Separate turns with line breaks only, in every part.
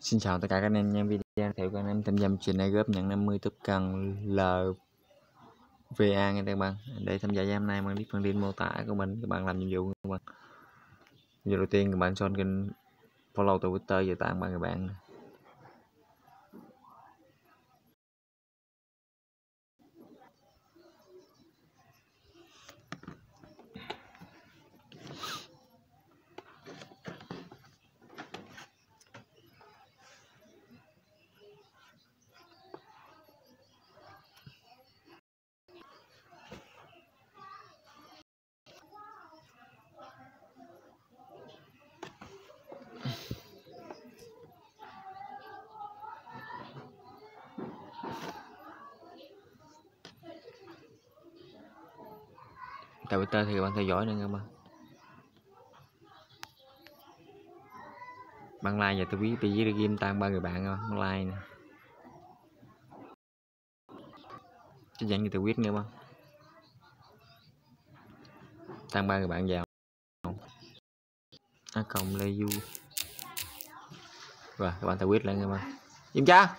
Xin chào tất cả các anh em nha. Video theo các anh em tham gia trình này góp nhận 50 túp cần LVA nha các bạn. Để tham gia hôm nay bạn biết phần tin mô tả của mình, các bạn làm nhiệm vụ các bạn. Video đầu tiên các bạn chọn kênh follow Twitter và tặng bạn bạn. Twitter thì các bạn theo dõi nữa các bạn. Bạn like và tôi biết bị game tăng 3 người bạn không? Like nè. Chắc chắn như tôi biết nha bạn. Tăng 3 người bạn vào. Cộng Lê Du. Rồi các bạn tự quyết lại các bạn. Im cha.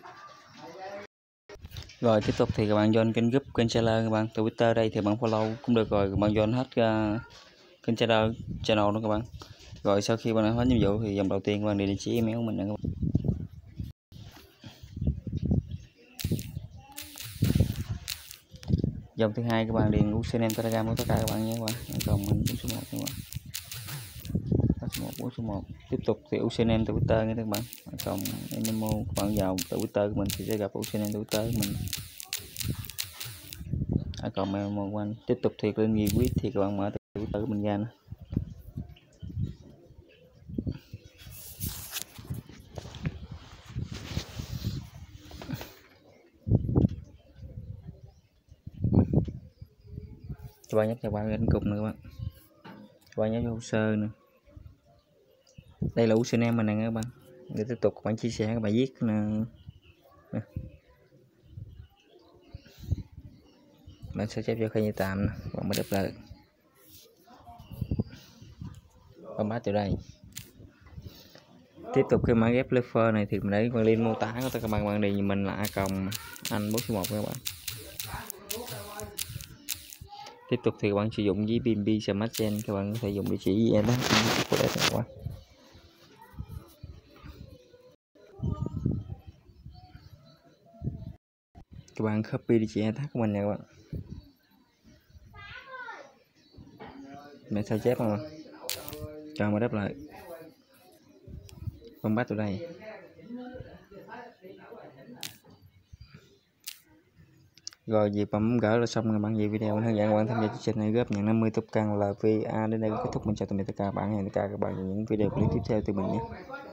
Rồi tiếp tục thì các bạn join kênh group kênh seller các bạn. Twitter đây thì bạn follow cũng được rồi, các bạn join hết kênh seller channel đó các bạn. Rồi sau khi bạn đã hết nhiệm vụ thì dòng đầu tiên các bạn điền địa chỉ email của mình nè các bạn. Dòng thứ hai các bạn điền username Telegram của tất cả các bạn nhé các bạn. Còn mình 4 số 1 các bạn. 4 số 1. Tiếp tục thì username Twitter nha các bạn. Còn Nemo các bạn vào Twitter của mình thì sẽ gặp username Twitter của mình. Còn Nemo của anh. Tiếp tục thì lên ghi quyết thì các bạn mở Twitter của mình ra nữa. Các bạn nhấp cho bạn đến cùng nữa các bạn. Các bạn nhớ vô hồ sơ nữa. Đây là username mình nè các bạn. Để tiếp tục các bạn chia sẻ các bạn viết nè. Bạn sẽ chép cho khai như tạm nè, bạn mới đập lại. Bạn bắt từ đây. Tiếp tục cái mã ghép lever này thì mình để con link mô tả của các bạn điền như mình là a cộng anh 4 số 1 các bạn. Tiếp tục thì các bạn sử dụng với BNB Smart Chain, các bạn có thể dùng địa chỉ của đây các bạn. Các bạn copy địa chỉ attack của mình nè các bạn. Mình sao chép không? Cho mà đáp lại. Con bắt từ đây. Rồi việc bấm gỡ là xong rồi bạn. Về video mình hướng dẫn các bạn tham gia chương trình này góp nhận 50 túp căn LVA. Đến đây kết thúc. Mình chào tạm biệt tất cả các bạn. Hẹn tất cả các bạn trong những video clip tiếp theo từ mình nhé.